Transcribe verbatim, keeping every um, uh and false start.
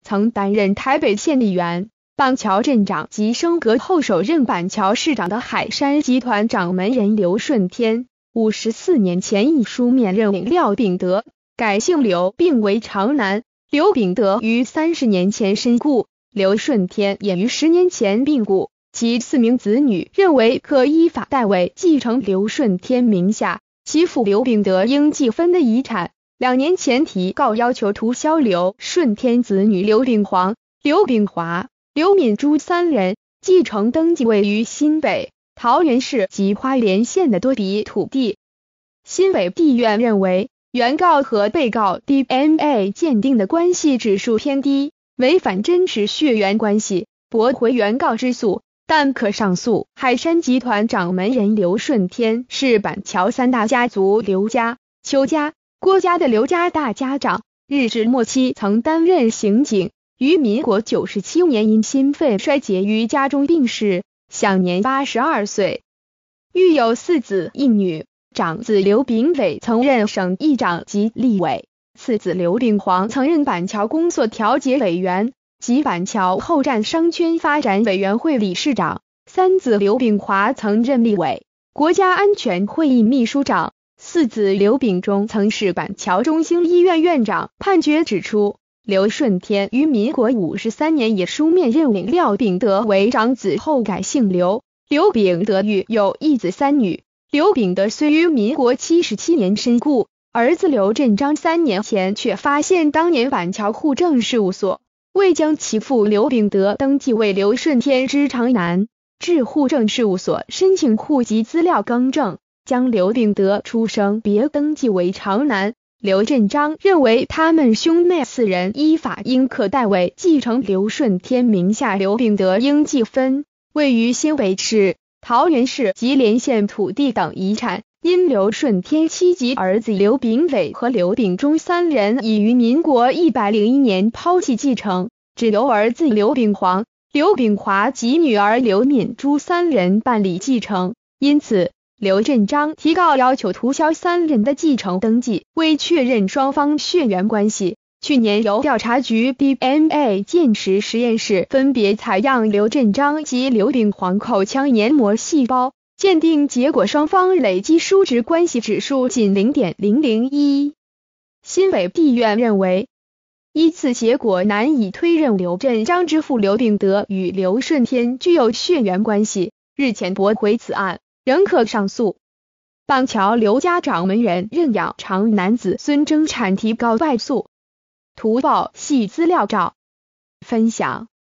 曾担任台北县议员、板桥镇长及升格后首任板桥市长的海山集团掌门人刘顺天，五十四年前以书面任命廖秉德，改姓刘并为长男。刘秉德于三十年前身故，刘顺天也于十年前病故。其四名子女认为可依法代为继承刘顺天名下其父刘秉德应继分的遗产。两年前提告要求涂销刘顺天子女刘秉煌、刘秉华、刘敏珠三人，继承登记位于新北、桃园市及花莲县的多笔土地。新北地院认为，原告和被告 D N A 鉴定的关系指数偏低，违反真实血缘关系，驳回原告之诉，但可上诉。海山集团掌门人刘顺天是板桥三大家族刘家、邱家、郭家的刘家大家长，日治末期曾担任刑警，于民国九十七年因心肺衰竭于家中病逝，享年八十二岁。育有四子一女。长子刘秉伟曾任省议长及立委，次子刘秉煌曾任板桥公所调解委员及板桥后站商圈发展委员会理事长，三子刘秉华曾任立委、国家安全会议秘书长，四子刘秉忠曾是板桥中兴医院院长。判决指出，刘顺天于民国五十三年以书面任命廖秉德为长子后改姓刘，刘秉德育有一子三女。刘秉德虽于民国七十七年身故，儿子刘振章三年前却发现当年板桥户政事务所未将其父刘秉德登记为刘顺天之长男，至户政事务所申请户籍资料更正，将刘秉德出生别登记为长男。刘振章认为他们兄妹四人依法应可代为继承刘顺天名下刘秉德应继分位于新北市、桃园市及连县土地等遗产，因刘顺天妻及儿子刘秉伟和刘秉忠三人已于民国一百零一年抛弃继承，只由儿子刘秉煌、刘秉华及女儿刘敏珠三人办理继承。因此，刘振章提告要求涂销三人的继承登记，为确认双方血缘关系。去年由调查局 D N A 鉴识实验室分别采样刘振章及刘秉煌口腔黏膜细胞，鉴定结果双方累积数值关系指数仅 零点零零一。新北地院认为，依次结果难以推认刘振章之父刘秉德与刘顺天具有血缘关系，日前驳回此案，仍可上诉。板桥刘家掌门人认养长男子孙争产提告败诉。图报系资料照分享。